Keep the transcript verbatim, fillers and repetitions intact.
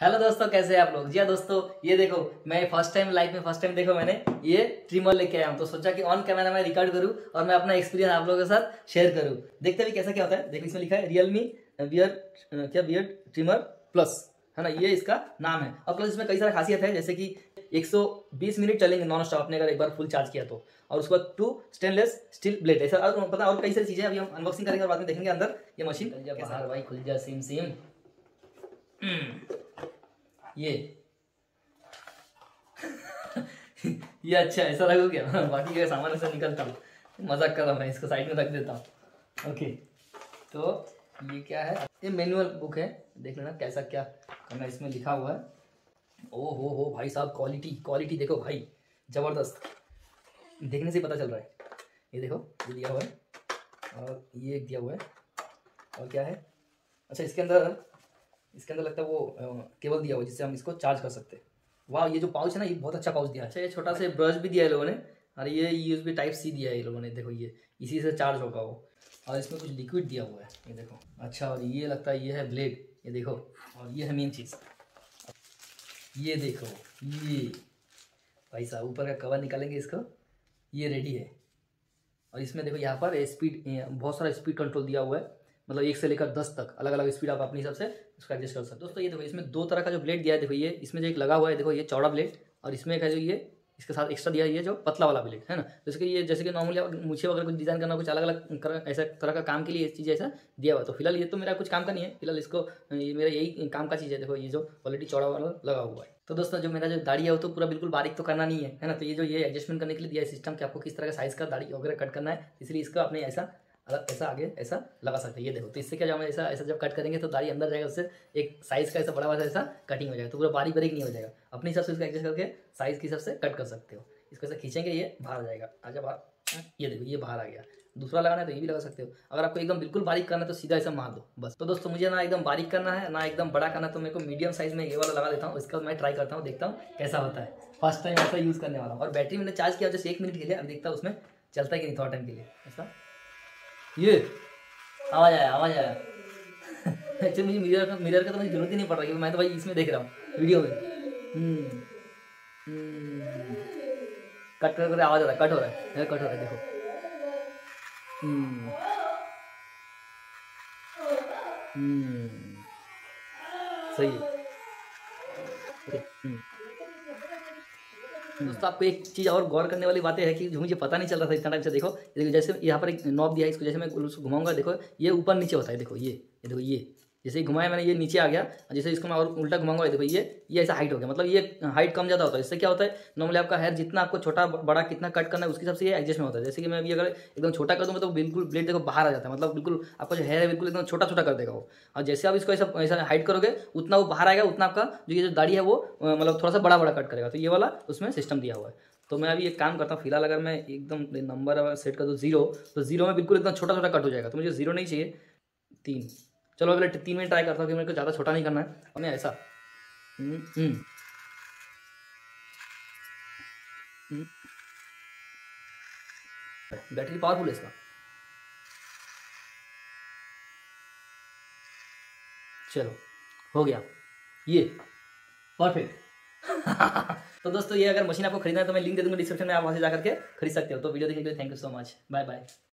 Hello दोस्तों, कैसे हैं आप लोग। जी हाँ दोस्तों, ये देखो मैं फर्स्ट टाइम लाइफ में फर्स्ट टाइम देखो मैंने ये ट्रिमर लेके आया हूँ। तो सोचा कि ऑन कैमरा मैं रिकॉर्ड करूँ और मैं अपना एक्सपीरियंस आप लोगों के साथ शेयर करूँ। देखते भी कैसा क्या होता है। देखो इसमें लिखा है रियलमी बियर्ड क्या बियर्ड ट्रिमर प्लस, है ना, ये इसका नाम है। और प्लस इसमें कई सारी खासियत है, जैसे कि एक सौ बीस मिनट चलेंगे नॉन स्टॉप आपने अगर एक बार फुल चार्ज किया तो। और उसके बाद टू स्टेनलेस स्टील ब्लेड, ऐसा और पता और कई सारी चीजें अभी हम अनबॉक्सिंग करेंगे और बाद में देखेंगे अंदर ये मशीन। बाहर भाई खुल जा सिम सिम ये ये अच्छा ऐसा लगा क्या बाकी का सामान ऐसा निकलता हूँ, मजाक कर रहा हूँ मैं, इसको साइड में रख देता हूँ। ओके, तो ये क्या है, ये मैनुअल बुक है, देख लेना कैसा क्या करना इसमें लिखा हुआ है। ओ हो हो भाई साहब, क्वालिटी क्वालिटी देखो भाई, जबरदस्त, देखने से पता चल रहा है। ये देखो ये दिया हुआ है और ये दिया हुआ है और क्या है, अच्छा इसके अंदर इसके अंदर लगता है वो केबल दिया हुआ है जिससे हम इसको चार्ज कर सकते हैं। वाह, ये जो पाउच है ना, ये बहुत अच्छा पाउच दिया है। अच्छा, ये छोटा सा ब्रश भी दिया है लोगों ने, और ये यूएसबी टाइप सी दिया है ये लोगों ने, देखो ये इसी से चार्ज होगा वो। और इसमें कुछ लिक्विड दिया हुआ है, ये देखो। अच्छा, और ये लगता है ये है ब्लेड, ये देखो। और ये है मेन चीज़, ये देखो, ये भाई साहब ऊपर का कवर निकालेंगे इसको, ये रेडी है। और इसमें देखो यहाँ पर स्पीड, बहुत सारा स्पीड कंट्रोल दिया हुआ है, मतलब एक से लेकर दस तक अलग अलग स्पीड आप अपने हिसाब से उसको एडजस्ट कर सकते हो। दोस्तों ये देखो इसमें दो तरह का जो ब्लेड दिया है, देखो ये इसमें जो एक लगा हुआ है, देखो ये चौड़ा ब्लेड, और इसमें एक है जो ये इसके साथ एक्स्ट्रा दिया है ये जो पतला वाला ब्लेड है ना। जैसे कि ये जैसे कि नॉर्मली मुझे अगर कुछ डिजाइन करना, कुछ अलग अलग ऐसा तरह का काम के लिए ये चीज़ ऐसा दिया हुआ है। तो फिलहाल ये तो मेरा कुछ काम का नहीं है, फिलहाल इसको ये मेरा यही काम का चीज़ है। देखो ये जो क्वालिटी चौड़ा वाला लगा हुआ है। तो दोस्तों जो मेरा जो दाढ़ी है वो तो पूरा बिल्कुल बारीक तो करना नहीं है, है ना। तो ये जो ये एडजस्टमेंट करने के लिए दिया है सिस्टम कि आपको किस तरह का साइज का दाढ़ी वगैरह कट करना है, इसलिए इसका अपने ऐसा अलग ऐसा आगे ऐसा लगा सकते हैं। ये देखो, तो इससे क्या, जब हम ऐसा ऐसा जब कट करेंगे तो दाढ़ी अंदर जाएगा, उससे एक साइज का ऐसा बड़ा वाला ऐसा कटिंग हो जाएगा, तो पूरा बारीक बारीक नहीं हो जाएगा। अपने हिसाब से इसको एडजस्ट करके साइज के हिसाब से कट कर सकते हो। इसको ऐसा खींचेंगे, ये बाहर आ जाएगा, आजा बाहर, ये देखो ये बाहर आ गया। दूसरा लगाना है तो ये भी लगा सकते हो। अगर आपको एकदम बिल्कुल बारीक करना है तो सीधा ऐसा मार दो बस। तो दोस्तों मुझे ना एकदम बारीक करना है ना एकदम बड़ा करना है, तो मेरे को मीडियम साइज में ये वाला लगा देता हूँ। इसका मैं ट्राई करता हूँ, देखता हूँ कैसा होता है। फर्स्ट टाइम ऐसा यूज़ करने वाला हूँ। और बैटरी मैंने चार्ज किया जैसे एक मिनट के लिए, अब देखता हूँ उसमें चलता है कि नहीं थोड़ा टाइम के लिए। ऐसा ये आवाज आया आवाज आया एक्चुअली मुझे मिरर का मिरर का तो मुझे जरूरत ही नहीं पड़ रहा, क्योंकि मैं तो भाई इसमें देख रहा हूँ वीडियो में। हम्म हम्म कट कर कर आवाज हो रहा है, कट हो रहा है, कट हो रहा है, देखो। हम्म हम्म सही है। हम्म दोस्तों आपको एक चीज़ और गौर करने वाली बातें है कि जो मुझे पता नहीं चल रहा था इतना टाइम से। देखो देखो जैसे यहाँ पर एक नॉब दिया है, इसको जैसे मैं उसको घुमाऊंगा, देखो ये ऊपर नीचे होता है। देखो ये ये देखो ये जैसे ही घुमाया मैंने, ये नीचे आ गया। जैसे इसको मैं और उल्टा घुमाऊंगा, देखो ये ये ऐसा हाइट हो गया, मतलब ये हाइट कम ज़्यादा होता है। इससे क्या होता है, नॉर्मली आपका हेयर जितना आपको छोटा बड़ा कितना कट करना है उसके हिसाब से ये एडजस्ट में होता है। जैसे कि मैं अभी अगर एकदम छोटा कर दूँगा तो बिल्कुल ब्लेड देखो बाहर आ जाता है, मतलब बिल्कुल आपका जो हेयर है बिल्कुल एकदम छोटा छोटा कर देगा वो। और जैसे आप इसको ऐसा ऐसा हाइट करोगे उतना वो बाहर आएगा, उतना आपका जो ये जो दाढ़ी है वो मतलब थोड़ा सा बड़ा बड़ा कट करेगा। तो ये वाला उसमें सिस्टम दिया हुआ है। तो मैं अभी एक काम करता हूँ, फिलहाल अगर मैं एकदम नंबर अगर सेट कर दूँ जीरो, तो जीरो में बिल्कुल एकदम छोटा छोटा कट हो जाएगा। तो मुझे जीरो नहीं चाहिए, तीन। चलो अगले तीन में ट्राई करता हूँ कि मेरे को ज़्यादा छोटा नहीं करना है। और मैं ऐसा हम्म हम्म हम्म। बैटरी पावरफुल है इसका। चलो हो गया ये परफेक्ट तो दोस्तों ये अगर मशीन आपको खरीदना है तो मैं लिंक दे दूंगा डिस्क्रिप्शन में, आप वहाँ से जाकर के खरीद सकते हो। तो वीडियो देखने के लिए thank you so much, bye bye.